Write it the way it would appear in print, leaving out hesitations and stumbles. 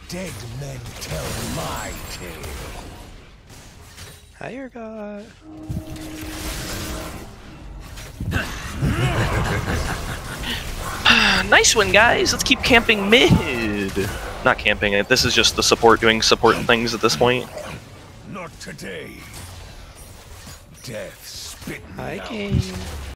Dead men tell my tale. Hi, urgot. Nice one, guys. Let's keep camping mid. Not camping it. This is just the support doing support things at this point. Not today. Death spit me Hi, out. kayn.